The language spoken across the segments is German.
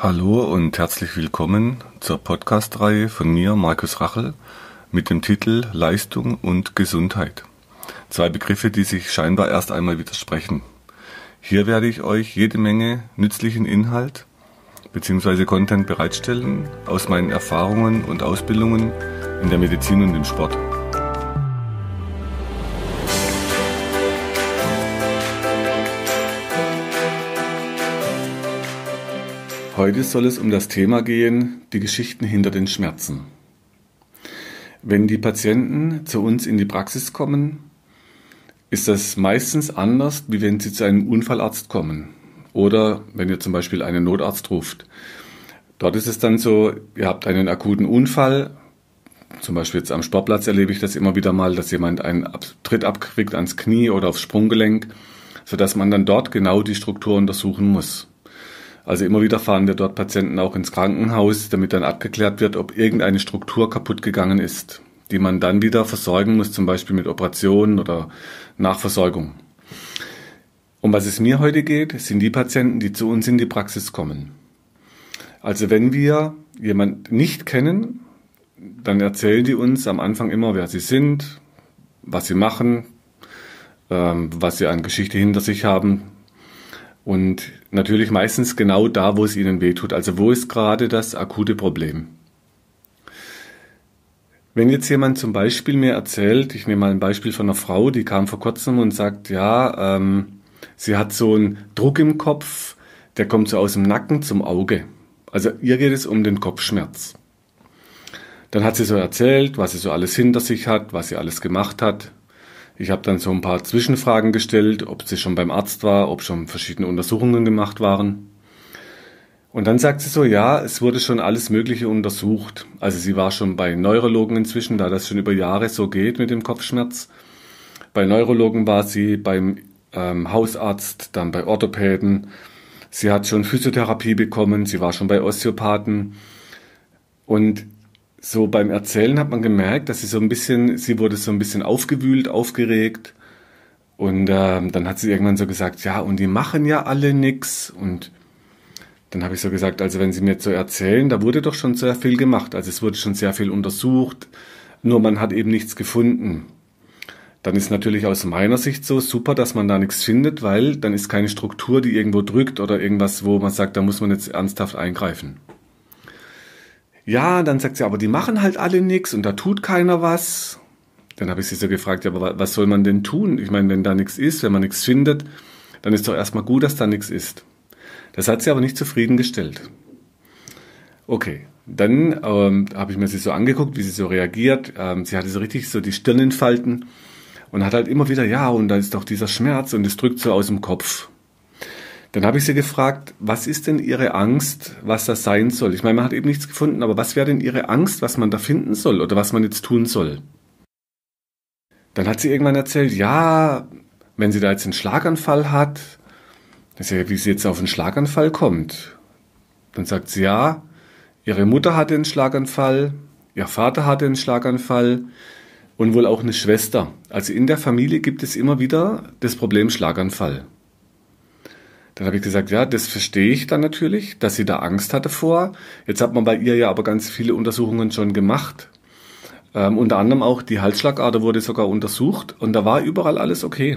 Hallo und herzlich willkommen zur Podcast-Reihe von mir, Markus Rachel, mit dem Titel Leistung und Gesundheit. Zwei Begriffe, die sich scheinbar erst einmal widersprechen. Hier werde ich euch jede Menge nützlichen Inhalt bzw. Content bereitstellen aus meinen Erfahrungen und Ausbildungen in der Medizin und im Sport. Heute soll es um das Thema gehen, die Geschichten hinter den Schmerzen. Wenn die Patienten zu uns in die Praxis kommen, ist das meistens anders, wie wenn sie zu einem Unfallarzt kommen oder wenn ihr zum Beispiel einen Notarzt ruft. Dort ist es dann so, ihr habt einen akuten Unfall, zum Beispiel jetzt am Sportplatz erlebe ich das immer wieder mal, dass jemand einen Tritt abkriegt ans Knie oder aufs Sprunggelenk, sodass man dann dort genau die Struktur untersuchen muss. Also immer wieder fahren wir dort Patienten auch ins Krankenhaus, damit dann abgeklärt wird, ob irgendeine Struktur kaputt gegangen ist, die man dann wieder versorgen muss, zum Beispiel mit Operationen oder Nachversorgung. Um was es mir heute geht, sind die Patienten, die zu uns in die Praxis kommen. Also wenn wir jemanden nicht kennen, dann erzählen die uns am Anfang immer, wer sie sind, was sie machen, was sie an Geschichte hinter sich haben. Und natürlich meistens genau da, wo es ihnen wehtut. Also wo ist gerade das akute Problem? Wenn jetzt jemand zum Beispiel mir erzählt, ich nehme mal ein Beispiel von einer Frau, die kam vor kurzem und sagt, sie hat so einen Druck im Kopf, der kommt so aus dem Nacken zum Auge. Also ihr geht es um den Kopfschmerz. Dann hat sie so erzählt, was sie so alles hinter sich hat, was sie alles gemacht hat. Ich habe dann so ein paar Zwischenfragen gestellt, ob sie schon beim Arzt war, ob schon verschiedene Untersuchungen gemacht waren. Und dann sagt sie so, ja, es wurde schon alles Mögliche untersucht. Also sie war schon bei Neurologen inzwischen, da das schon über Jahre so geht mit dem Kopfschmerz. Bei Neurologen war sie, beim Hausarzt, dann bei Orthopäden. Sie hat schon Physiotherapie bekommen, sie war schon bei Osteopathen. Und so beim Erzählen hat man gemerkt, dass sie wurde so ein bisschen aufgewühlt, aufgeregt. Und dann hat sie irgendwann so gesagt, ja, und die machen ja alle nix. Und dann habe ich so gesagt, also wenn Sie mir so erzählen, da wurde doch schon sehr viel gemacht. Also es wurde schon sehr viel untersucht, nur man hat eben nichts gefunden. Dann ist natürlich aus meiner Sicht so super, dass man da nichts findet, weil dann ist keine Struktur, die irgendwo drückt oder irgendwas, wo man sagt, da muss man jetzt ernsthaft eingreifen. Ja, dann sagt sie, aber die machen halt alle nichts und da tut keiner was. Dann habe ich sie so gefragt, ja, aber was soll man denn tun? Ich meine, wenn da nichts ist, wenn man nichts findet, dann ist doch erstmal gut, dass da nichts ist. Das hat sie aber nicht zufriedengestellt. Okay, dann habe ich mir sie so angeguckt, wie sie so reagiert. Sie hatte so richtig so die Stirn in Falten und hat halt immer wieder, ja, und da ist doch dieser Schmerz und es drückt so aus dem Kopf. Dann habe ich sie gefragt, was ist denn Ihre Angst, was das sein soll? Ich meine, man hat eben nichts gefunden, aber was wäre denn Ihre Angst, was man da finden soll oder was man jetzt tun soll? Dann hat sie irgendwann erzählt, ja, wenn sie da jetzt einen Schlaganfall hat, das ist ja, wie sie jetzt auf einen Schlaganfall kommt. Dann sagt sie, ja, ihre Mutter hatte einen Schlaganfall, ihr Vater hatte einen Schlaganfall und wohl auch eine Schwester. Also in der Familie gibt es immer wieder das Problem Schlaganfall. Dann habe ich gesagt, ja, das verstehe ich dann natürlich, dass sie da Angst hatte vor. Jetzt hat man bei ihr ja aber ganz viele Untersuchungen schon gemacht. Unter anderem auch die Halsschlagader wurde sogar untersucht und da war überall alles okay.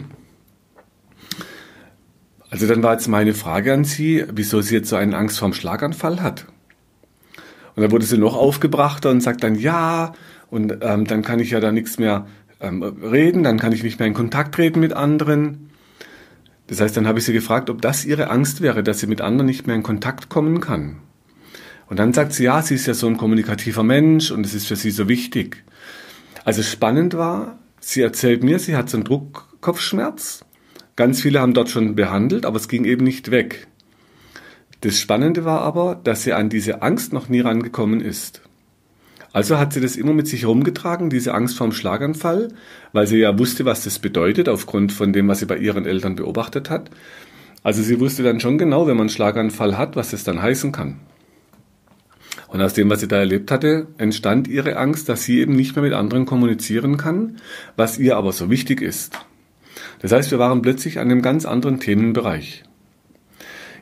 Also dann war jetzt meine Frage an sie, wieso sie jetzt so eine Angst vorm Schlaganfall hat. Und dann wurde sie noch aufgebrachter und sagt dann, ja, und dann kann ich ja da nichts mehr reden, dann kann ich nicht mehr in Kontakt treten mit anderen. Das heißt, dann habe ich sie gefragt, ob das ihre Angst wäre, dass sie mit anderen nicht mehr in Kontakt kommen kann. Und dann sagt sie, ja, sie ist ja so ein kommunikativer Mensch und es ist für sie so wichtig. Also spannend war, sie erzählt mir, sie hat so einen Druckkopfschmerz. Ganz viele haben dort schon behandelt, aber es ging eben nicht weg. Das Spannende war aber, dass sie an diese Angst noch nie rangekommen ist. Also hat sie das immer mit sich rumgetragen, diese Angst vorm Schlaganfall, weil sie ja wusste, was das bedeutet, aufgrund von dem, was sie bei ihren Eltern beobachtet hat. Also sie wusste dann schon genau, wenn man einen Schlaganfall hat, was das dann heißen kann. Und aus dem, was sie da erlebt hatte, entstand ihre Angst, dass sie eben nicht mehr mit anderen kommunizieren kann, was ihr aber so wichtig ist. Das heißt, wir waren plötzlich an einem ganz anderen Themenbereich.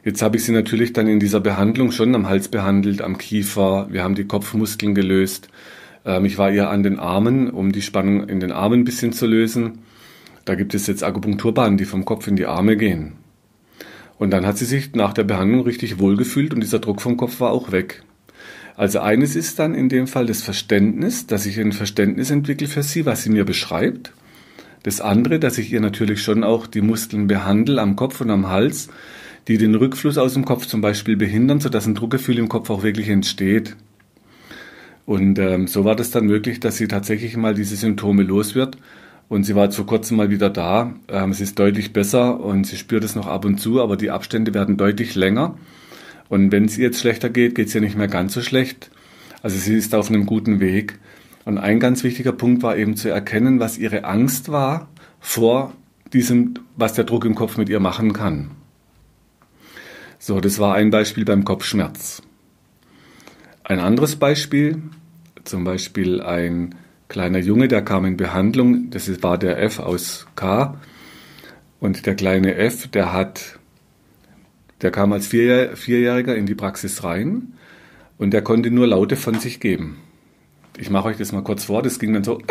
Jetzt habe ich sie natürlich dann in dieser Behandlung schon am Hals behandelt, am Kiefer. Wir haben die Kopfmuskeln gelöst. Ich war eher an den Armen, um die Spannung in den Armen ein bisschen zu lösen. Da gibt es jetzt Akupunkturbahnen, die vom Kopf in die Arme gehen. Und dann hat sie sich nach der Behandlung richtig wohlgefühlt und dieser Druck vom Kopf war auch weg. Also eines ist dann in dem Fall das Verständnis, dass ich ein Verständnis entwickle für sie, was sie mir beschreibt. Das andere, dass ich ihr natürlich schon auch die Muskeln behandle am Kopf und am Hals, die den Rückfluss aus dem Kopf zum Beispiel behindern, sodass ein Druckgefühl im Kopf auch wirklich entsteht. Und so war das dann möglich, dass sie tatsächlich mal diese Symptome los wird. Und sie war vor kurzem mal wieder da. Es ist deutlich besser und sie spürt es noch ab und zu, aber die Abstände werden deutlich länger. Und wenn es ihr jetzt schlechter geht, geht es ihr nicht mehr ganz so schlecht. Also sie ist auf einem guten Weg. Und ein ganz wichtiger Punkt war eben zu erkennen, was ihre Angst war vor diesem, was der Druck im Kopf mit ihr machen kann. So, das war ein Beispiel beim Kopfschmerz. Ein anderes Beispiel, zum Beispiel ein kleiner Junge, der kam in Behandlung, das war der F aus K. Und der kleine F, der kam als Vierjähriger in die Praxis rein und der konnte nur Laute von sich geben. Ich mache euch das mal kurz vor, das ging dann so.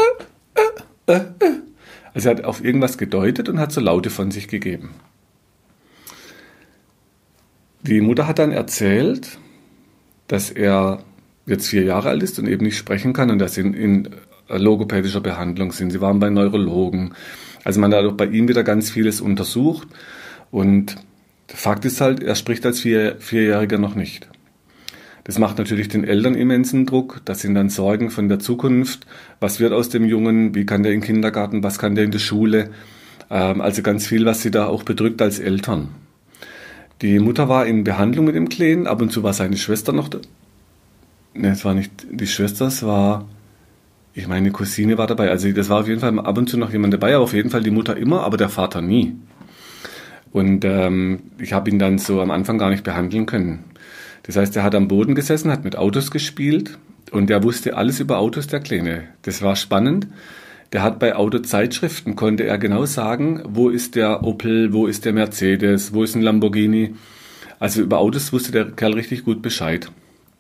Also er hat auf irgendwas gedeutet und hat so Laute von sich gegeben. Die Mutter hat dann erzählt, dass er jetzt 4 Jahre alt ist und eben nicht sprechen kann und dass sie in logopädischer Behandlung sind. Sie waren bei Neurologen. Also man hat auch bei ihm wieder ganz vieles untersucht und Fakt ist halt, er spricht als Vierjähriger noch nicht. Das macht natürlich den Eltern immensen Druck. Das sind dann Sorgen von der Zukunft. Was wird aus dem Jungen? Wie kann der in den Kindergarten? Was kann der in der Schule? Also ganz viel, was sie da auch bedrückt als Eltern. Die Mutter war in Behandlung mit dem Kleinen. Ab und zu war seine Schwester noch da. Ne, es war nicht die Schwester, es war, ich meine, eine Cousine war dabei. Also das war auf jeden Fall ab und zu noch jemand dabei, aber auf jeden Fall die Mutter immer, aber der Vater nie. Und ich habe ihn dann so am Anfang gar nicht behandeln können. Das heißt, er hat am Boden gesessen, hat mit Autos gespielt und er wusste alles über Autos, der Kleine. Das war spannend. Der hat bei Autozeitschriften, konnte er genau sagen, wo ist der Opel, wo ist der Mercedes, wo ist ein Lamborghini. Also über Autos wusste der Kerl richtig gut Bescheid.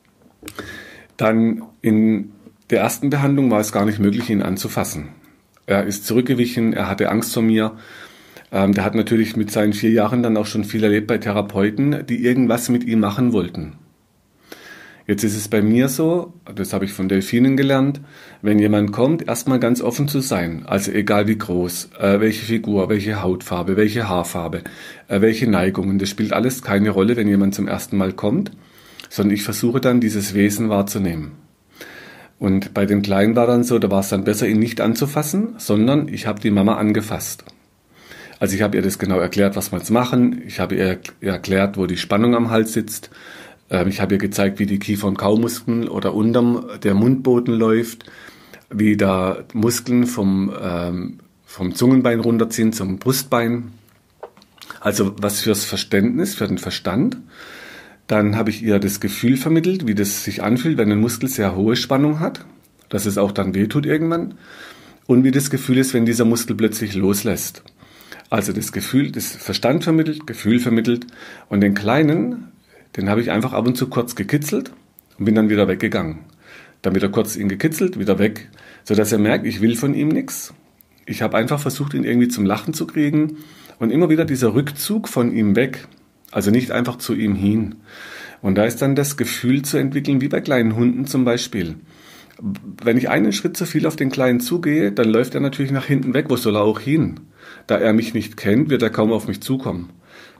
Dann in der ersten Behandlung war es gar nicht möglich, ihn anzufassen. Er ist zurückgewichen, er hatte Angst vor mir. Der hat natürlich mit seinen 4 Jahren dann auch schon viel erlebt bei Therapeuten, die irgendwas mit ihm machen wollten. Jetzt ist es bei mir so, das habe ich von Delfinen gelernt, wenn jemand kommt, erstmal ganz offen zu sein. Also egal wie groß, welche Figur, welche Hautfarbe, welche Haarfarbe, welche Neigungen, das spielt alles keine Rolle, wenn jemand zum ersten Mal kommt, sondern ich versuche dann, dieses Wesen wahrzunehmen. Und bei dem Kleinen war dann so, da war es dann besser, ihn nicht anzufassen, sondern ich habe die Mama angefasst. Also ich habe ihr das genau erklärt, was wir jetzt machen. Ich habe ihr erklärt, wo die Spannung am Hals sitzt. Ich habe ihr gezeigt, wie die Kiefer- und Kaumuskeln oder unterm der Mundboden läuft, wie da Muskeln vom Zungenbein runterziehen zum Brustbein. Also was fürs Verständnis, für den Verstand. Dann habe ich ihr das Gefühl vermittelt, wie das sich anfühlt, wenn ein Muskel sehr hohe Spannung hat, dass es auch dann wehtut irgendwann. Und wie das Gefühl ist, wenn dieser Muskel plötzlich loslässt. Also das Gefühl, das Verstand vermittelt, Gefühl vermittelt und den Kleinen, den habe ich einfach ab und zu kurz gekitzelt und bin dann wieder weggegangen. Dann wieder kurz ihn gekitzelt, wieder weg, sodass er merkt, ich will von ihm nichts. Ich habe einfach versucht, ihn irgendwie zum Lachen zu kriegen und immer wieder dieser Rückzug von ihm weg, also nicht einfach zu ihm hin. Und da ist dann das Gefühl zu entwickeln, wie bei kleinen Hunden zum Beispiel. Wenn ich einen Schritt zu viel auf den Kleinen zugehe, dann läuft er natürlich nach hinten weg. Wo soll er auch hin? Da er mich nicht kennt, wird er kaum auf mich zukommen.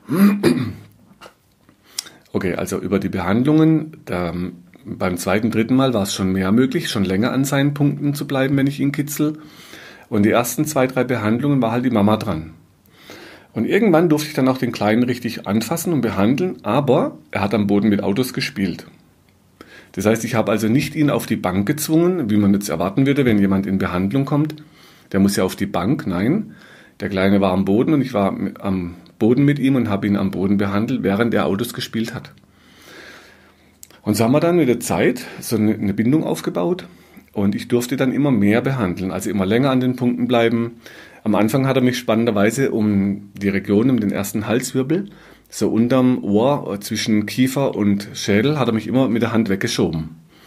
Okay, also über die Behandlungen, beim 2., 3. Mal war es schon mehr möglich, schon länger an seinen Punkten zu bleiben, wenn ich ihn kitzel. Und die ersten 2, 3 Behandlungen war halt die Mama dran. Und irgendwann durfte ich dann auch den Kleinen richtig anfassen und behandeln, aber er hat am Boden mit Autos gespielt. Das heißt, ich habe also nicht ihn auf die Bank gezwungen, wie man jetzt erwarten würde, wenn jemand in Behandlung kommt. Der muss ja auf die Bank, nein. Der Kleine war am Boden und ich war am Boden mit ihm und habe ihn am Boden behandelt, während er Autos gespielt hat. Und so haben wir dann mit der Zeit so eine Bindung aufgebaut und ich durfte dann immer mehr behandeln, also immer länger an den Punkten bleiben. Am Anfang hat er mich spannenderweise um die Region, um den ersten Halswirbel, so unterm Ohr, zwischen Kiefer und Schädel, hat er mich immer mit der Hand weggeschoben.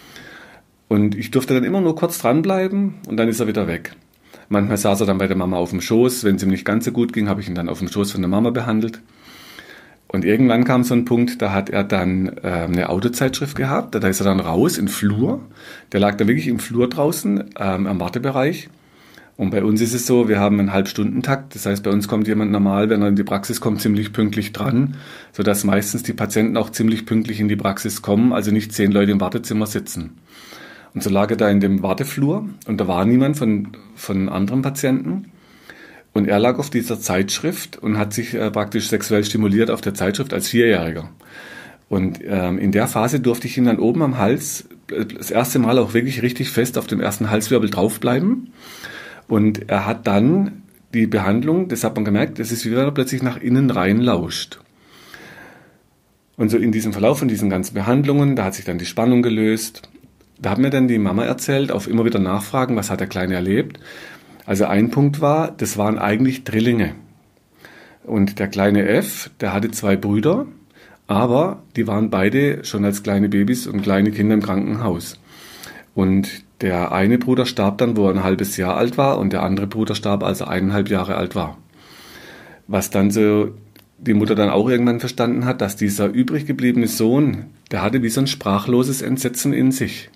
Und ich durfte dann immer nur kurz dranbleiben und dann ist er wieder weg. Manchmal saß er dann bei der Mama auf dem Schoß. Wenn es ihm nicht ganz so gut ging, habe ich ihn dann auf dem Schoß von der Mama behandelt. Und irgendwann kam so ein Punkt, da hat er dann eine Autozeitschrift gehabt. Da ist er dann raus in den Flur. Der lag da wirklich im Flur draußen am Wartebereich. Und bei uns ist es so, wir haben einen Halbstundentakt. Das heißt, bei uns kommt jemand normal, wenn er in die Praxis kommt, ziemlich pünktlich dran, sodass meistens die Patienten auch ziemlich pünktlich in die Praxis kommen, also nicht 10 Leute im Wartezimmer sitzen. Und so lag er da in dem Warteflur und da war niemand von anderen Patienten. Und er lag auf dieser Zeitschrift und hat sich praktisch sexuell stimuliert auf der Zeitschrift als 4-Jähriger. Und in der Phase durfte ich ihn dann oben am Hals das erste Mal auch wirklich richtig fest auf dem ersten Halswirbel draufbleiben. Und er hat dann die Behandlung, das hat man gemerkt, es ist wie wenn er plötzlich nach innen rein lauscht. Und so in diesem Verlauf von diesen ganzen Behandlungen, da hat sich dann die Spannung gelöst. Da hat mir dann die Mama erzählt, auf immer wieder Nachfragen, was hat der Kleine erlebt. Also ein Punkt war, das waren eigentlich Drillinge. Und der kleine F, der hatte 2 Brüder, aber die waren beide schon als kleine Babys und kleine Kinder im Krankenhaus. Und der eine Bruder starb dann, wo er ein halbes Jahr alt war, und der andere Bruder starb, als er 1,5 Jahre alt war. Was dann so die Mutter dann auch irgendwann verstanden hat, dass dieser übrig gebliebene Sohn, der hatte wie so ein sprachloses Entsetzen in sich.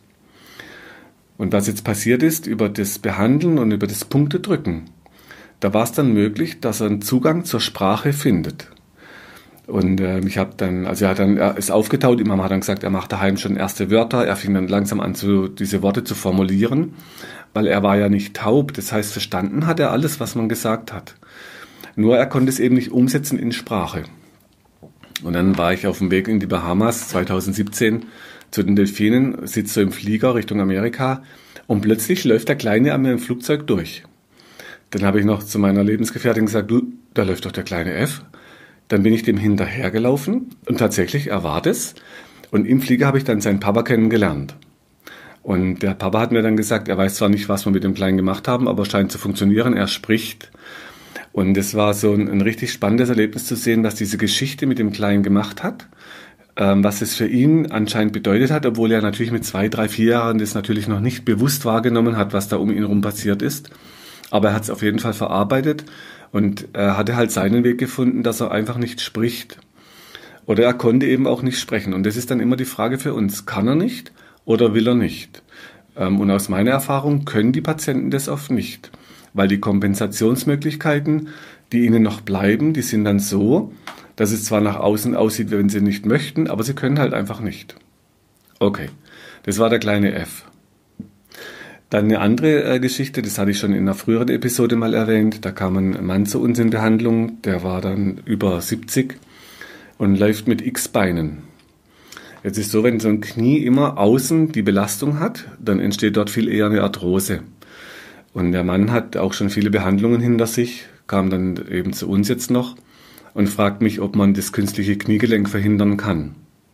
Und was jetzt passiert ist, über das Behandeln und über das Punktedrücken, da war es dann möglich, dass er einen Zugang zur Sprache findet. Und er ist aufgetaut, die Mama hat dann gesagt, er macht daheim schon erste Wörter, er fing dann langsam an, diese Worte zu formulieren, weil er war ja nicht taub, das heißt, verstanden hat er alles, was man gesagt hat. Nur er konnte es eben nicht umsetzen in Sprache. Und dann war ich auf dem Weg in die Bahamas 2017 zu den Delfinen, sitze so im Flieger Richtung Amerika und plötzlich läuft der Kleine an mir im Flugzeug durch. Dann habe ich noch zu meiner Lebensgefährtin gesagt, du, da läuft doch der kleine F. Dann bin ich dem hinterhergelaufen und tatsächlich, er war das. Und im Flieger habe ich dann seinen Papa kennengelernt. Und der Papa hat mir dann gesagt, er weiß zwar nicht, was wir mit dem Kleinen gemacht haben, aber es scheint zu funktionieren, er spricht. Und es war so ein richtig spannendes Erlebnis zu sehen, was diese Geschichte mit dem Kleinen gemacht hat, was es für ihn anscheinend bedeutet hat, obwohl er natürlich mit 2, 3, 4 Jahren das natürlich noch nicht bewusst wahrgenommen hat, was da um ihn herum passiert ist. Aber er hat es auf jeden Fall verarbeitet und er hatte halt seinen Weg gefunden, dass er einfach nicht spricht. Oder er konnte eben auch nicht sprechen. Und das ist dann immer die Frage für uns, kann er nicht oder will er nicht? Und aus meiner Erfahrung können die Patienten das oft nicht, weil die Kompensationsmöglichkeiten, die ihnen noch bleiben, die sind dann so, dass es zwar nach außen aussieht, wenn sie nicht möchten, aber sie können halt einfach nicht. Okay, das war der kleine F. Dann eine andere Geschichte, das hatte ich schon in einer früheren Episode mal erwähnt, da kam ein Mann zu uns in Behandlung, der war dann über 70 und läuft mit X-Beinen. Jetzt ist so, wenn so ein Knie immer außen die Belastung hat, dann entsteht dort viel eher eine Arthrose. Und der Mann hat auch schon viele Behandlungen hinter sich, kam dann eben zu uns jetzt noch und fragt mich, ob man das künstliche Kniegelenk verhindern kann.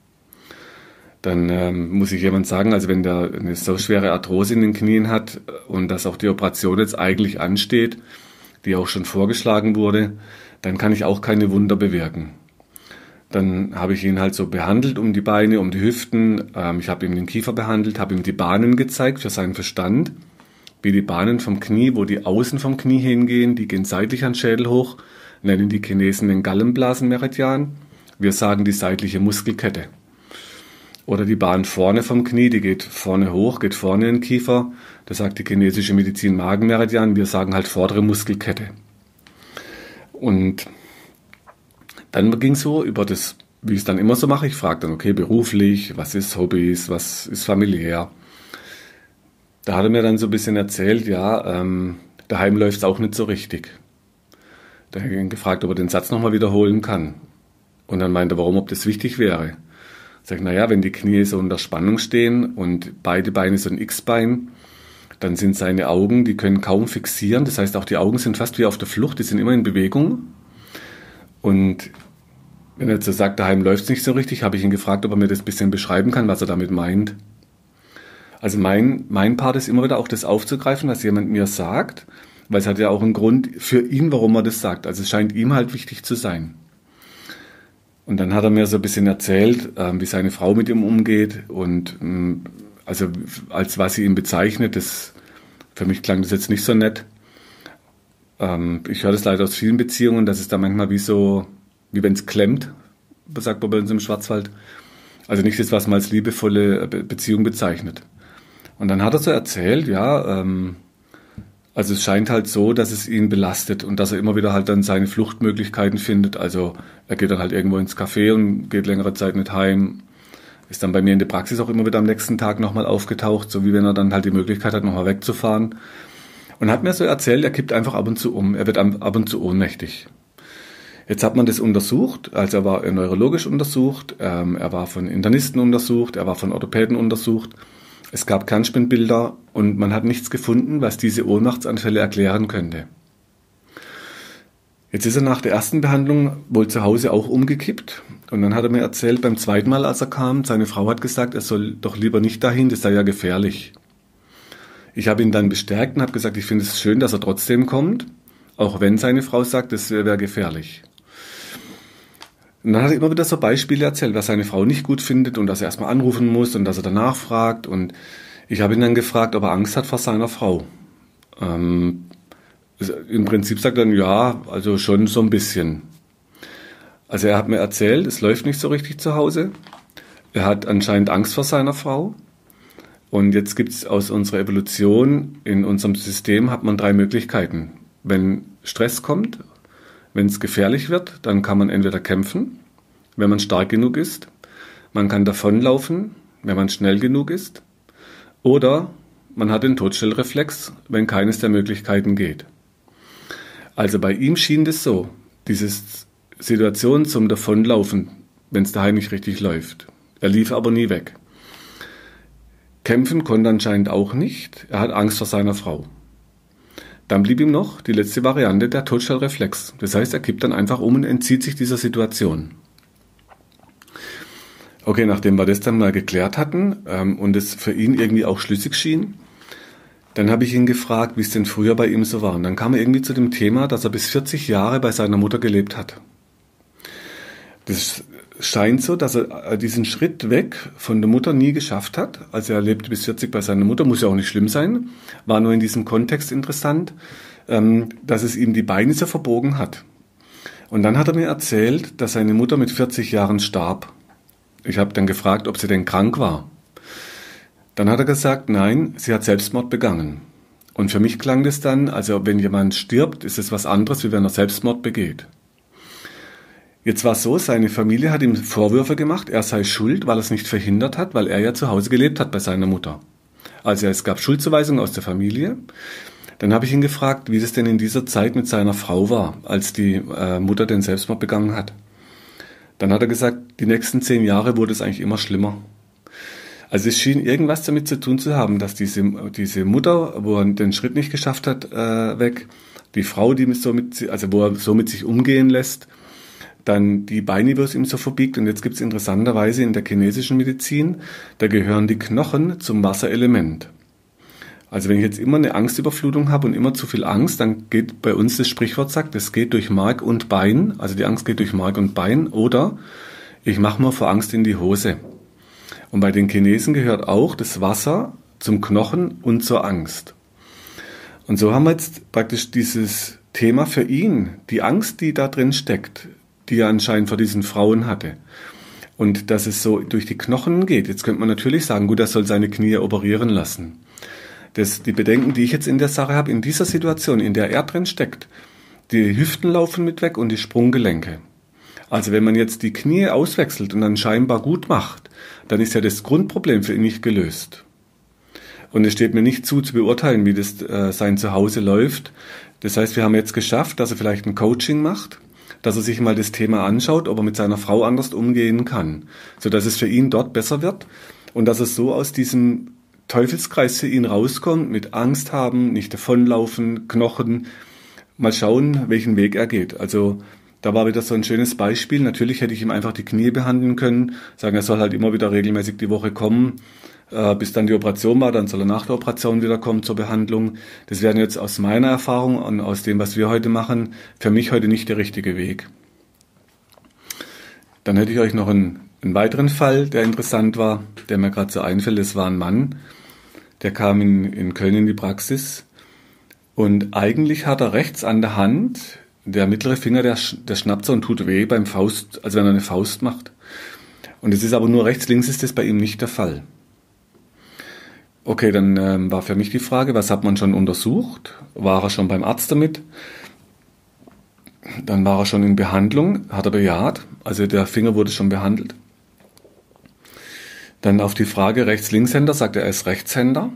Dann muss ich jemand sagen, also wenn der eine so schwere Arthrose in den Knien hat und dass auch die Operation jetzt eigentlich ansteht, die auch schon vorgeschlagen wurde, dann kann ich auch keine Wunder bewirken. Dann habe ich ihn halt so behandelt um die Beine, um die Hüften. Ich habe ihm den Kiefer behandelt, habe ihm die Bahnen gezeigt für seinen Verstand, wie die Bahnen vom Knie, wo die außen vom Knie hingehen, die gehen seitlich an den Schädel hoch, nennen die Chinesen den Gallenblasenmeridian. Wir sagen die seitliche Muskelkette. Oder die Bahn vorne vom Knie, die geht vorne hoch, geht vorne in den Kiefer. Das sagt die chinesische Medizin Magenmeridian. Wir sagen halt vordere Muskelkette. Und dann ging es so über das, wie ich es dann immer so mache. Ich frage dann, okay, beruflich, was ist Hobbys, was ist familiär. Da hat er mir dann so ein bisschen erzählt, ja, daheim läuft es auch nicht so richtig. Da habe ich ihn gefragt, ob er den Satz nochmal wiederholen kann. Und dann meinte er, warum, ob das wichtig wäre. Sag ich, naja, wenn die Knie so unter Spannung stehen und beide Beine so ein X-Bein, dann sind seine Augen, die können kaum fixieren. Das heißt, auch die Augen sind fast wie auf der Flucht, die sind immer in Bewegung. Und wenn er jetzt so sagt, daheim läuft es nicht so richtig, habe ich ihn gefragt, ob er mir das ein bisschen beschreiben kann, was er damit meint. Also mein Part ist immer wieder auch das aufzugreifen, was jemand mir sagt, weil es hat ja auch einen Grund für ihn, warum er das sagt. Also es scheint ihm halt wichtig zu sein. Und dann hat er mir so ein bisschen erzählt, wie seine Frau mit ihm umgeht und also als was sie ihn bezeichnet. Für mich klang das jetzt nicht so nett. Ich höre das leider aus vielen Beziehungen, dass es da manchmal wie wenn es klemmt, sagt man bei uns im Schwarzwald. Also nicht das, was man als liebevolle Beziehung bezeichnet. Und dann hat er so erzählt, ja, also es scheint halt so, dass es ihn belastet und dass er immer wieder halt dann seine Fluchtmöglichkeiten findet. Also er geht dann halt irgendwo ins Café und geht längere Zeit nicht heim. Ist dann bei mir in der Praxis auch immer wieder am nächsten Tag nochmal aufgetaucht, so wie wenn er dann halt die Möglichkeit hat, nochmal wegzufahren. Und hat mir so erzählt, er kippt einfach ab und zu um. Er wird ab und zu ohnmächtig. Jetzt hat man das untersucht, also er war neurologisch untersucht, er war von Internisten untersucht, er war von Orthopäden untersucht. Es gab Kernspinbilder und man hat nichts gefunden, was diese Ohnmachtsanfälle erklären könnte. Jetzt ist er nach der ersten Behandlung wohl zu Hause auch umgekippt. Und dann hat er mir erzählt, beim zweiten Mal, als er kam, seine Frau hat gesagt, er soll doch lieber nicht dahin, das sei ja gefährlich. Ich habe ihn dann bestärkt und habe gesagt, ich finde es schön, dass er trotzdem kommt, auch wenn seine Frau sagt, das wäre gefährlich. Und dann hat er immer wieder so Beispiele erzählt, was seine Frau nicht gut findet und dass er erstmal anrufen muss und dass er danach fragt. Und ich habe ihn dann gefragt, ob er Angst hat vor seiner Frau. Im Prinzip sagt er dann, ja, also schon so ein bisschen. Also er hat mir erzählt, es läuft nicht so richtig zu Hause. Er hat anscheinend Angst vor seiner Frau. Und jetzt gibt es aus unserer Evolution, in unserem System hat man 3 Möglichkeiten. Wenn Stress kommt, wenn es gefährlich wird, dann kann man entweder kämpfen, wenn man stark genug ist. Man kann davonlaufen, wenn man schnell genug ist. Oder man hat den Totstellreflex, wenn keines der Möglichkeiten geht. Also bei ihm schien das so, diese Situation zum Davonlaufen, wenn es daheim nicht richtig läuft. Er lief aber nie weg. Kämpfen konnte anscheinend auch nicht. Er hat Angst vor seiner Frau. Dann blieb ihm noch die letzte Variante, der Totstellreflex. Das heißt, er kippt dann einfach um und entzieht sich dieser Situation. Okay, nachdem wir das dann mal geklärt hatten und es für ihn irgendwie auch schlüssig schien, dann habe ich ihn gefragt, wie es denn früher bei ihm so war. Und dann kam er irgendwie zu dem Thema, dass er bis 40 Jahre bei seiner Mutter gelebt hat. Das scheint so, dass er diesen Schritt weg von der Mutter nie geschafft hat. Also er lebte bis 40 bei seiner Mutter, muss ja auch nicht schlimm sein. War nur in diesem Kontext interessant, dass es ihm die Beine so verbogen hat. Und dann hat er mir erzählt, dass seine Mutter mit 40 Jahren starb. Ich habe dann gefragt, ob sie denn krank war. Dann hat er gesagt, nein, sie hat Selbstmord begangen. Und für mich klang das dann, also wenn jemand stirbt, ist es was anderes, wie wenn er Selbstmord begeht. Jetzt war es so, seine Familie hat ihm Vorwürfe gemacht, er sei schuld, weil er es nicht verhindert hat, weil er ja zu Hause gelebt hat bei seiner Mutter. Also es gab Schuldzuweisungen aus der Familie. Dann habe ich ihn gefragt, wie es denn in dieser Zeit mit seiner Frau war, als die Mutter den Selbstmord begangen hat. Dann hat er gesagt, die nächsten 10 Jahre wurde es eigentlich immer schlimmer. Also es schien irgendwas damit zu tun zu haben, dass diese Mutter, wo er den Schritt nicht geschafft hat, weg, die Frau, wo er so mit sich umgehen lässt, dann die Beine, wo es ihm so verbiegt. Und jetzt gibt es interessanterweise in der chinesischen Medizin, da gehören die Knochen zum Wasserelement. Also wenn ich jetzt immer eine Angstüberflutung habe und immer zu viel Angst, dann geht bei uns das Sprichwort sagt, es geht durch Mark und Bein, also die Angst geht durch Mark und Bein, oder ich mache mir vor Angst in die Hose. Und bei den Chinesen gehört auch das Wasser zum Knochen und zur Angst. Und so haben wir jetzt praktisch dieses Thema für ihn, die Angst, die da drin steckt, die er anscheinend vor diesen Frauen hatte. Und dass es so durch die Knochen geht. Jetzt könnte man natürlich sagen, gut, er soll seine Knie operieren lassen. Die Bedenken, die ich jetzt in der Sache habe, in dieser Situation, in der er drin steckt, die Hüften laufen mit weg und die Sprunggelenke. Also wenn man jetzt die Knie auswechselt und dann scheinbar gut macht, dann ist ja das Grundproblem für ihn nicht gelöst. Und es steht mir nicht zu beurteilen, wie das sein Zuhause läuft. Das heißt, wir haben jetzt geschafft, dass er vielleicht ein Coaching macht, dass er sich mal das Thema anschaut, ob er mit seiner Frau anders umgehen kann, sodass es für ihn dort besser wird und dass es so aus diesem Teufelskreis für ihn rauskommt, mit Angst haben, nicht davonlaufen, Knochen, mal schauen, welchen Weg er geht. Also da war wieder so ein schönes Beispiel. Natürlich hätte ich ihm einfach die Knie behandeln können, sagen, er soll halt immer wieder regelmäßig die Woche kommen, bis dann die Operation war, dann soll er nach der Operation wieder kommen zur Behandlung. Das wäre jetzt aus meiner Erfahrung und aus dem, was wir heute machen, für mich heute nicht der richtige Weg. Dann hätte ich euch noch einen weiteren Fall, der interessant war, der mir gerade so einfällt. Das war ein Mann, der kam in Köln in die Praxis und eigentlich hat er rechts an der Hand, der mittlere Finger, der schnappt so und tut weh beim Faust, also wenn er eine Faust macht. Und es ist aber nur rechts, links ist das bei ihm nicht der Fall. Okay, dann war für mich die Frage, was hat man schon untersucht? War er schon beim Arzt damit? Dann war er schon in Behandlung, hat er bejaht, also der Finger wurde schon behandelt. Dann auf die Frage Rechts-Linkshänder sagt er ist Rechtshänder.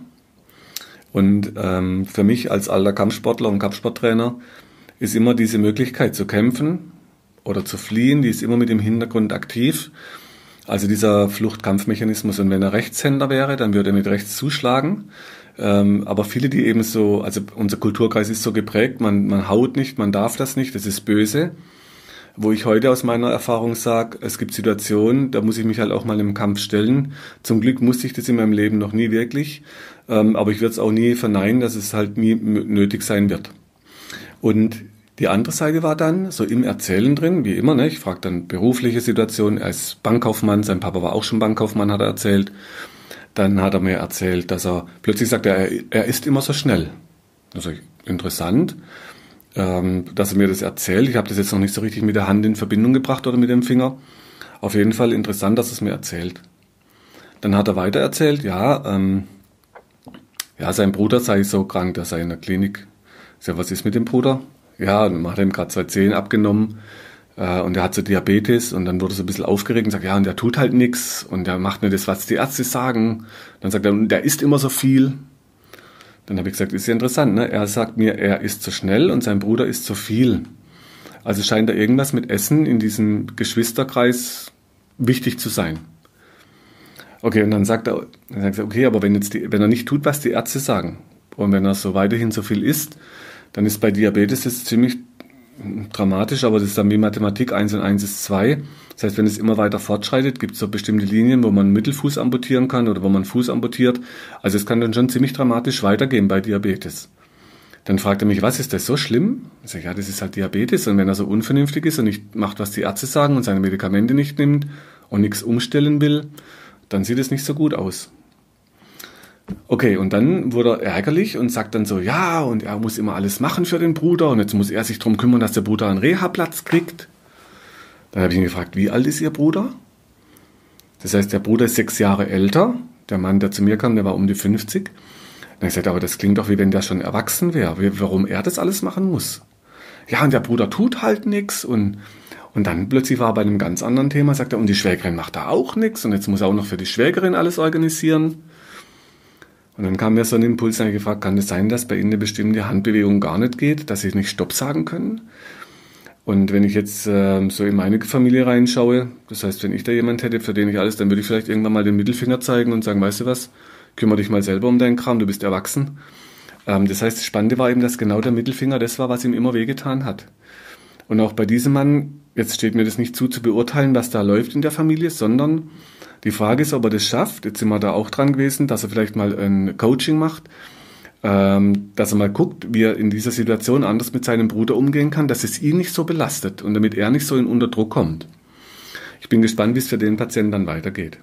Und für mich als alter Kampfsportler und Kampfsporttrainer ist immer diese Möglichkeit zu kämpfen oder zu fliehen, die ist immer mit dem Hintergrund aktiv. Also dieser Fluchtkampfmechanismus. Und wenn er Rechtshänder wäre, dann würde er mit rechts zuschlagen. Aber viele, die eben so, also unser Kulturkreis ist so geprägt, man haut nicht, man darf das nicht, das ist böse. Wo ich heute aus meiner Erfahrung sage, es gibt Situationen, da muss ich mich halt auch mal im Kampf stellen. Zum Glück musste ich das in meinem Leben noch nie wirklich. Aber ich würde es auch nie verneinen, dass es halt nie nötig sein wird. Und die andere Seite war dann so im Erzählen drin, wie immer, ne? Ich frage dann berufliche Situation, er ist Bankkaufmann, sein Papa war auch schon Bankkaufmann, hat er erzählt. Dann hat er mir erzählt, dass er plötzlich sagt, er ist immer so schnell. Also interessant, dass er mir das erzählt. Ich habe das jetzt noch nicht so richtig mit der Hand in Verbindung gebracht oder mit dem Finger. Auf jeden Fall interessant, dass er es mir erzählt. Dann hat er weiter erzählt, sein Bruder sei so krank, der sei in der Klinik. Ich sag, was ist mit dem Bruder? Ja, man hat ihm gerade 2 Zehen abgenommen und er hat so Diabetes und dann wurde er so ein bisschen aufgeregt und sagt, ja, und der tut halt nichts und der macht nur das, was die Ärzte sagen. Dann sagt er, der isst immer so viel. Dann habe ich gesagt, ist ja interessant, ne? Er sagt mir, er isst zu schnell und sein Bruder isst zu viel. Also scheint da irgendwas mit Essen in diesem Geschwisterkreis wichtig zu sein. Okay, und dann sagt er, okay, aber wenn er nicht tut, was die Ärzte sagen und wenn er so weiterhin so viel isst, dann ist bei Diabetes das ziemlich dramatisch, aber das ist dann wie Mathematik, 1 und 1 ist 2. Das heißt, wenn es immer weiter fortschreitet, gibt es so bestimmte Linien, wo man einen Mittelfuß amputieren kann oder wo man einen Fuß amputiert. Also es kann dann schon ziemlich dramatisch weitergehen bei Diabetes. Dann fragt er mich, was ist das so schlimm? Ich sage, ja, das ist halt Diabetes. Und wenn er so unvernünftig ist und nicht macht, was die Ärzte sagen und seine Medikamente nicht nimmt und nichts umstellen will, dann sieht es nicht so gut aus. Okay, und dann wurde er ärgerlich und sagt dann so, ja, und er muss immer alles machen für den Bruder und jetzt muss er sich darum kümmern, dass der Bruder einen Reha-Platz kriegt. Dann habe ich ihn gefragt, wie alt ist Ihr Bruder? Das heißt, der Bruder ist 6 Jahre älter. Der Mann, der zu mir kam, der war um die 50. Dann habe ich gesagt, aber das klingt doch, wie wenn der schon erwachsen wäre. Warum er das alles machen muss? Ja, und der Bruder tut halt nichts. Und dann plötzlich war er bei einem ganz anderen Thema, sagt er, und die Schwägerin macht da auch nichts. Und jetzt muss er auch noch für die Schwägerin alles organisieren. Und dann kam mir so ein Impuls, und ich gefragt, kann es sein, dass bei Ihnen eine bestimmte Handbewegung gar nicht geht, dass Sie nicht Stopp sagen können? Und wenn ich jetzt so in meine Familie reinschaue, das heißt, wenn ich da jemand hätte, für den ich alles, dann würde ich vielleicht irgendwann mal den Mittelfinger zeigen und sagen, weißt du was, kümmere dich mal selber um deinen Kram, du bist erwachsen. Das heißt, das Spannende war eben, dass genau der Mittelfinger das war, was ihm immer wehgetan hat. Und auch bei diesem Mann, jetzt steht mir das nicht zu beurteilen, was da läuft in der Familie, sondern die Frage ist, ob er das schafft. Jetzt sind wir da auch dran gewesen, dass er vielleicht mal ein Coaching macht, dass er mal guckt, wie er in dieser Situation anders mit seinem Bruder umgehen kann, dass es ihn nicht so belastet und damit er nicht so in Unterdruck kommt. Ich bin gespannt, wie es für den Patienten dann weitergeht.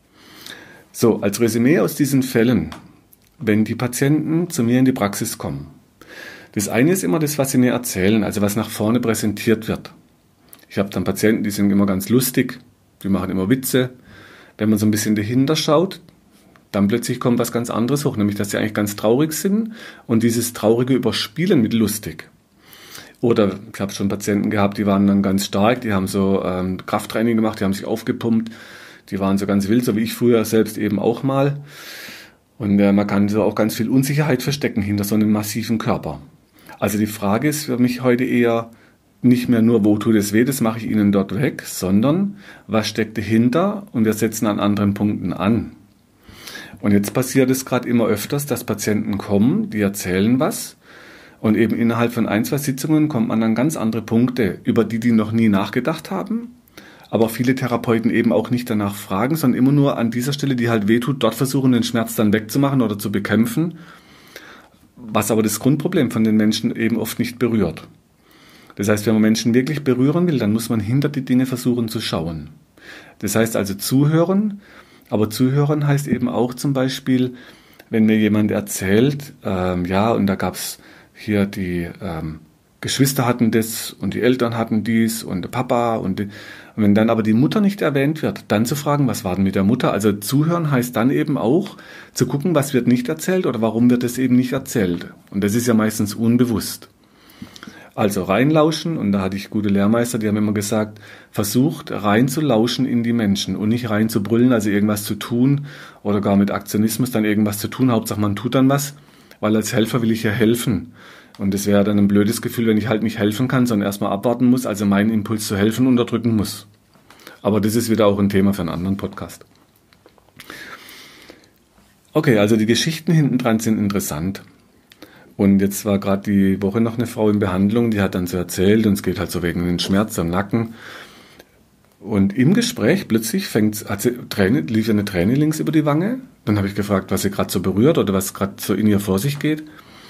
So, als Resümee aus diesen Fällen, wenn die Patienten zu mir in die Praxis kommen. Das eine ist immer das, was sie mir erzählen, also was nach vorne präsentiert wird. Ich habe dann Patienten, die sind immer ganz lustig, die machen immer Witze. Wenn man so ein bisschen dahinter schaut, dann plötzlich kommt was ganz anderes hoch, nämlich dass sie eigentlich ganz traurig sind und dieses Traurige überspielen mit lustig. Oder ich habe schon Patienten gehabt, die waren dann ganz stark, die haben so Krafttraining gemacht, die haben sich aufgepumpt, die waren so ganz wild, so wie ich früher selbst eben auch mal. Und man kann so auch ganz viel Unsicherheit verstecken hinter so einem massiven Körper. Also die Frage ist für mich heute eher nicht mehr nur, wo tut es weh, das mache ich Ihnen dort weg, sondern was steckt dahinter und wir setzen an anderen Punkten an. Und jetzt passiert es gerade immer öfters, dass Patienten kommen, die erzählen was und eben innerhalb von 1, 2 Sitzungen kommt man an ganz andere Punkte, über die noch nie nachgedacht haben, aber viele Therapeuten eben auch nicht danach fragen, sondern immer nur an dieser Stelle, die halt wehtut, dort versuchen, den Schmerz dann wegzumachen oder zu bekämpfen, was aber das Grundproblem von den Menschen eben oft nicht berührt. Das heißt, wenn man Menschen wirklich berühren will, dann muss man hinter die Dinge versuchen zu schauen. Das heißt also zuhören, aber zuhören heißt eben auch zum Beispiel, wenn mir jemand erzählt, ja, und da gab's hier die Geschwister hatten das und die Eltern hatten dies und der Papa und wenn dann aber die Mutter nicht erwähnt wird, dann zu fragen, was war denn mit der Mutter? Also zuhören heißt dann eben auch zu gucken, was wird nicht erzählt oder warum wird es eben nicht erzählt. Und das ist ja meistens unbewusst. Also reinlauschen, und da hatte ich gute Lehrmeister, die haben immer gesagt, versucht reinzulauschen in die Menschen und nicht reinzubrüllen, also irgendwas zu tun oder gar mit Aktionismus dann irgendwas zu tun. Hauptsache man tut dann was, weil als Helfer will ich ja helfen. Und es wäre dann ein blödes Gefühl, wenn ich halt nicht helfen kann, sondern erstmal abwarten muss, also meinen Impuls zu helfen unterdrücken muss. Aber das ist wieder auch ein Thema für einen anderen Podcast. Okay, also die Geschichten hinten dran sind interessant. Und jetzt war gerade die Woche noch eine Frau in Behandlung, die hat dann so erzählt, und es geht halt so wegen den Schmerz am Nacken. Und im Gespräch plötzlich lief eine Träne links über die Wange. Dann habe ich gefragt, was sie gerade so berührt oder was gerade so in ihr vor sich geht.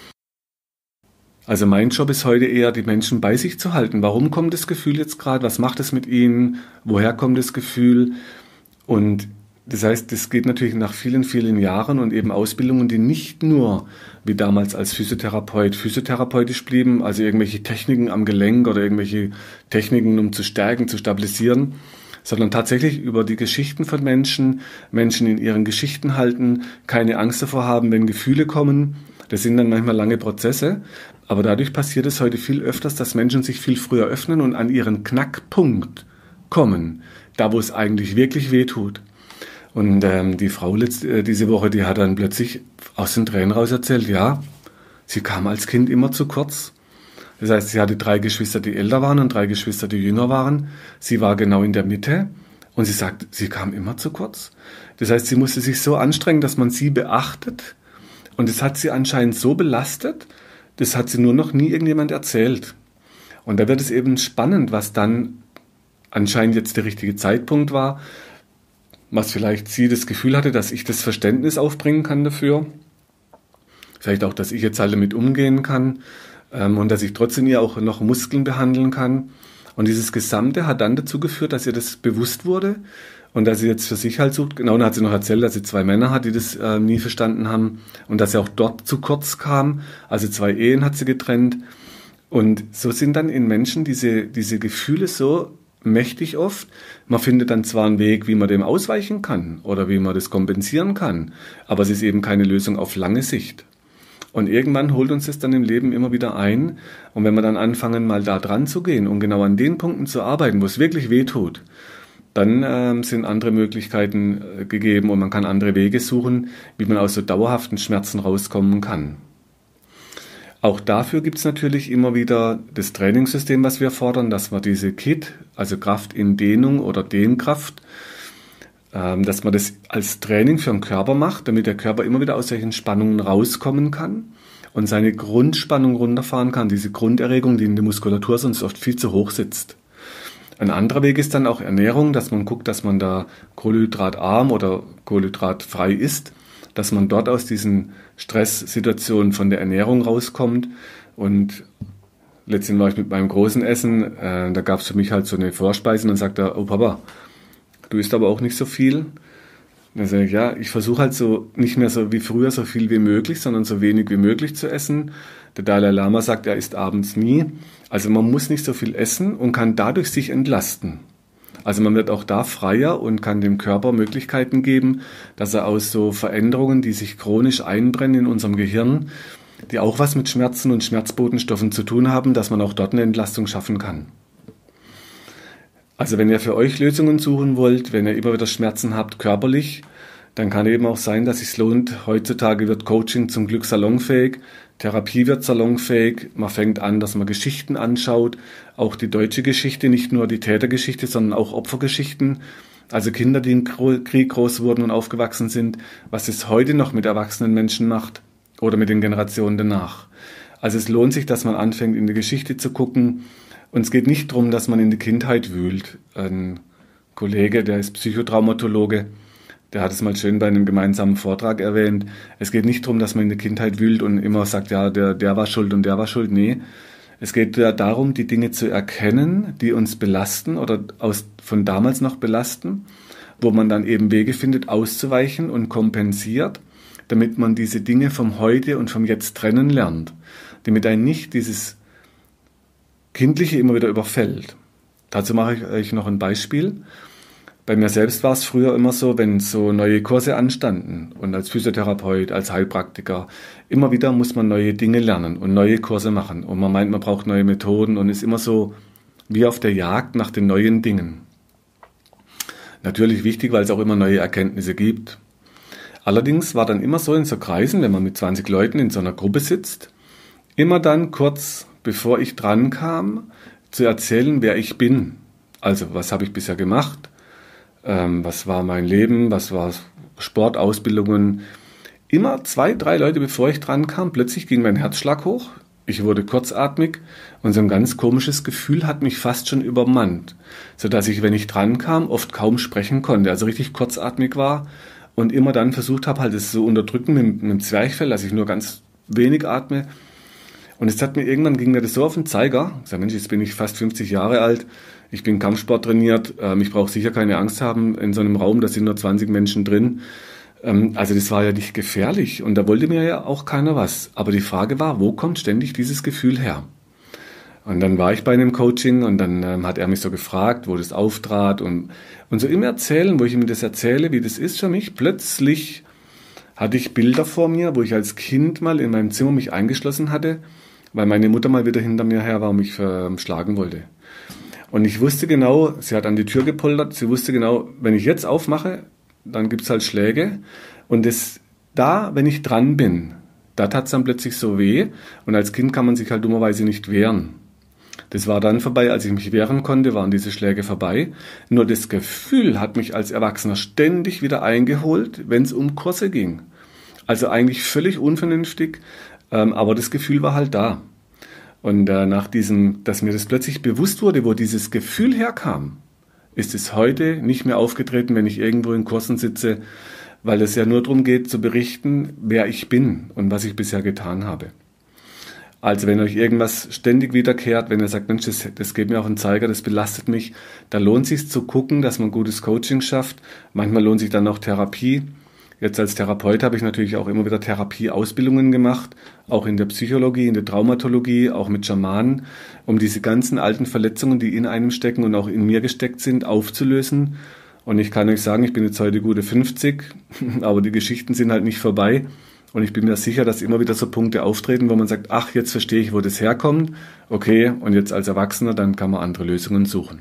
Also mein Job ist heute eher, die Menschen bei sich zu halten. Warum kommt das Gefühl jetzt gerade? Was macht es mit ihnen? Woher kommt das Gefühl? Und das heißt, das geht natürlich nach vielen, vielen Jahren und eben Ausbildungen, die nicht nur wie damals als Physiotherapeut physiotherapeutisch blieben, also irgendwelche Techniken am Gelenk oder irgendwelche Techniken, um zu stärken, zu stabilisieren, sondern tatsächlich über die Geschichten von Menschen, Menschen in ihren Geschichten halten, keine Angst davor haben, wenn Gefühle kommen. Das sind dann manchmal lange Prozesse, aber dadurch passiert es heute viel öfters, dass Menschen sich viel früher öffnen und an ihren Knackpunkt kommen, da wo es eigentlich wirklich weh tut. Und die Frau diese Woche, die hat dann plötzlich aus den Tränen raus erzählt, ja, sie kam als Kind immer zu kurz. Das heißt, sie hatte 3 Geschwister, die älter waren und 3 Geschwister, die jünger waren. Sie war genau in der Mitte und sie sagt, sie kam immer zu kurz. Das heißt, sie musste sich so anstrengen, dass man sie beachtet, und das hat sie anscheinend so belastet, das hat sie nur noch nie irgendjemand erzählt. Und da wird es eben spannend, was dann anscheinend jetzt der richtige Zeitpunkt war, was vielleicht sie das Gefühl hatte, dass ich das Verständnis aufbringen kann dafür. Vielleicht auch, dass ich jetzt alle mit umgehen kann und dass ich trotzdem ihr auch noch Muskeln behandeln kann. Und dieses Gesamte hat dann dazu geführt, dass ihr das bewusst wurde und dass sie jetzt für sich halt sucht. Genau, dann hat sie noch erzählt, dass sie 2 Männer hat, die das nie verstanden haben und dass sie auch dort zu kurz kam. Also 2 Ehen hat sie getrennt. Und so sind dann in Menschen diese Gefühle so mächtig oft. Man findet dann zwar einen Weg, wie man dem ausweichen kann oder wie man das kompensieren kann, aber es ist eben keine Lösung auf lange Sicht. Und irgendwann holt uns das dann im Leben immer wieder ein. Und wenn wir dann anfangen, mal da dran zu gehen und genau an den Punkten zu arbeiten, wo es wirklich weh tut, dann sind andere Möglichkeiten gegeben und man kann andere Wege suchen, wie man aus so dauerhaften Schmerzen rauskommen kann. Auch dafür gibt es natürlich immer wieder das Trainingssystem, was wir fordern, dass man diese KIT, also Kraft in Dehnung oder Dehnkraft, dass man das als Training für den Körper macht, damit der Körper immer wieder aus solchen Spannungen rauskommen kann und seine Grundspannung runterfahren kann, diese Grunderregung, die in der Muskulatur sonst oft viel zu hoch sitzt. Ein anderer Weg ist dann auch Ernährung, dass man guckt, dass man da kohlenhydratarm oder kohlenhydratfrei isst, dass man dort aus diesen Stresssituationen von der Ernährung rauskommt. Und letztens war ich mit meinem großen Essen, da gab es für mich halt so eine Vorspeise und dann sagt er, oh Papa, du isst aber auch nicht so viel. Und dann sage ich, ja, ich versuche halt so nicht mehr so wie früher so viel wie möglich, sondern so wenig wie möglich zu essen. Der Dalai Lama sagt, er isst abends nie. Also man muss nicht so viel essen und kann dadurch sich entlasten. Also man wird auch da freier und kann dem Körper Möglichkeiten geben, dass er aus so Veränderungen, die sich chronisch einbrennen in unserem Gehirn, die auch was mit Schmerzen und Schmerzbotenstoffen zu tun haben, dass man auch dort eine Entlastung schaffen kann. Also wenn ihr für euch Lösungen suchen wollt, wenn ihr immer wieder Schmerzen habt körperlich, dann kann eben auch sein, dass es sich lohnt. Heutzutage wird Coaching zum Glück salonfähig, Therapie wird salonfähig, man fängt an, dass man Geschichten anschaut, auch die deutsche Geschichte, nicht nur die Tätergeschichte, sondern auch Opfergeschichten, also Kinder, die im Krieg groß wurden und aufgewachsen sind, was es heute noch mit erwachsenen Menschen macht oder mit den Generationen danach. Also es lohnt sich, dass man anfängt, in die Geschichte zu gucken. Und es geht nicht darum, dass man in die Kindheit wühlt. Ein Kollege, der ist Psychotraumatologe, der hat es mal schön bei einem gemeinsamen Vortrag erwähnt. Es geht nicht darum, dass man in die Kindheit wühlt und immer sagt, ja, der war schuld und der war schuld. Nee, Es geht ja darum, die Dinge zu erkennen, die uns belasten oder von damals noch belasten, wo man dann eben Wege findet, auszuweichen und kompensiert, damit man diese Dinge vom Heute und vom Jetzt trennen lernt, damit einen nicht dieses Kindliche immer wieder überfällt. Dazu mache ich euch noch ein Beispiel. Bei mir selbst war es früher immer so, wenn so neue Kurse anstanden und als Physiotherapeut, als Heilpraktiker, immer wieder muss man neue Dinge lernen und neue Kurse machen und man meint, man braucht neue Methoden und ist immer so wie auf der Jagd nach den neuen Dingen. Natürlich wichtig, weil es auch immer neue Erkenntnisse gibt. Allerdings war dann immer so in so Kreisen, wenn man mit 20 Leuten in so einer Gruppe sitzt, immer dann kurz bevor ich dran kam, zu erzählen, wer ich bin. Also, was habe ich bisher gemacht? Was war mein Leben? Was war Sport, Ausbildungen? Immer 2, 3 Leute, bevor ich dran kam, plötzlich ging mein Herzschlag hoch. Ich wurde kurzatmig und so ein ganz komisches Gefühl hat mich fast schon übermannt, sodass ich, wenn ich dran kam, oft kaum sprechen konnte, also richtig kurzatmig war und immer dann versucht habe, halt es so unterdrücken mit dem Zwerchfell, dass ich nur ganz wenig atme. Und irgendwann ging mir das so auf den Zeiger. Ich sage, Mensch, jetzt bin ich fast 50 Jahre alt, ich bin Kampfsport trainiert, ich brauche sicher keine Angst haben in so einem Raum, da sind nur 20 Menschen drin. Also das war ja nicht gefährlich und da wollte mir ja auch keiner was. Aber die Frage war, wo kommt ständig dieses Gefühl her? Und dann war ich bei einem Coaching und dann hat er mich so gefragt, wo das auftrat und so im Erzählen, wo ich ihm das erzähle, wie das ist für mich, plötzlich hatte ich Bilder vor mir, wo ich als Kind mal in meinem Zimmer mich eingeschlossen hatte, weil meine Mutter mal wieder hinter mir her war und mich schlagen wollte. Und ich wusste genau, sie hat an die Tür gepoltert, sie wusste genau, wenn ich jetzt aufmache, dann gibt's halt Schläge. Und wenn ich dran bin, da tat's dann plötzlich so weh. Und als Kind kann man sich halt dummerweise nicht wehren. Das war dann vorbei, als ich mich wehren konnte, waren diese Schläge vorbei. Nur das Gefühl hat mich als Erwachsener ständig wieder eingeholt, wenn es um Kurse ging. Also eigentlich völlig unvernünftig, aber das Gefühl war halt da. Und nach dass mir das plötzlich bewusst wurde, wo dieses Gefühl herkam, ist es heute nicht mehr aufgetreten, wenn ich irgendwo in Kursen sitze, weil es ja nur darum geht, zu berichten, wer ich bin und was ich bisher getan habe. Also wenn euch irgendwas ständig wiederkehrt, wenn ihr sagt, Mensch, das geht mir auf den Zeiger, das belastet mich, da lohnt es sich zu gucken, dass man gutes Coaching schafft. Manchmal lohnt sich dann auch Therapie. Jetzt als Therapeut habe ich natürlich auch immer wieder Therapieausbildungen gemacht, auch in der Psychologie, in der Traumatologie, auch mit Schamanen, um diese ganzen alten Verletzungen, die in einem stecken und auch in mir gesteckt sind, aufzulösen. Und ich kann euch sagen, ich bin jetzt heute gute 50, aber die Geschichten sind halt nicht vorbei. Und ich bin mir sicher, dass immer wieder so Punkte auftreten, wo man sagt, ach, jetzt verstehe ich, wo das herkommt. Okay, und jetzt als Erwachsener, dann kann man andere Lösungen suchen.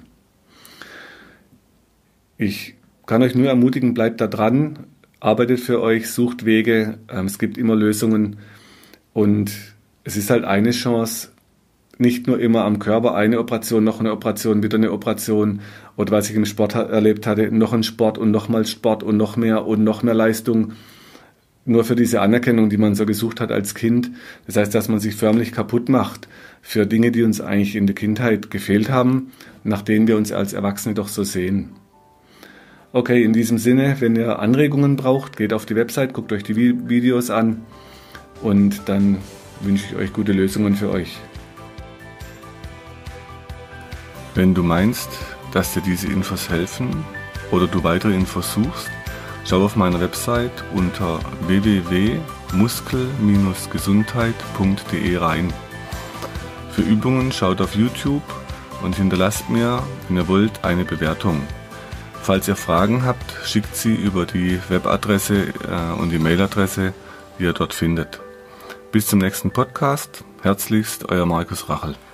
Ich kann euch nur ermutigen, bleibt da dran, arbeitet für euch, sucht Wege, es gibt immer Lösungen. Und es ist halt eine Chance, nicht nur immer am Körper eine Operation, noch eine Operation, wieder eine Operation. Oder was ich im Sport erlebt hatte, noch ein Sport und nochmal Sport und noch mehr Leistung. Nur für diese Anerkennung, die man so gesucht hat als Kind. Das heißt, dass man sich förmlich kaputt macht für Dinge, die uns eigentlich in der Kindheit gefehlt haben, nach denen wir uns als Erwachsene doch so sehen. Okay, in diesem Sinne, wenn ihr Anregungen braucht, geht auf die Website, guckt euch die Videos an und dann wünsche ich euch gute Lösungen für euch. Wenn du meinst, dass dir diese Infos helfen oder du weitere Infos suchst, schau auf meiner Website unter www.muskel-gesundheit.de rein. Für Übungen schaut auf YouTube und hinterlasst mir, wenn ihr wollt, eine Bewertung. Falls ihr Fragen habt, schickt sie über die Webadresse und die Mailadresse, die ihr dort findet. Bis zum nächsten Podcast. Herzlichst, euer Markus Rachel.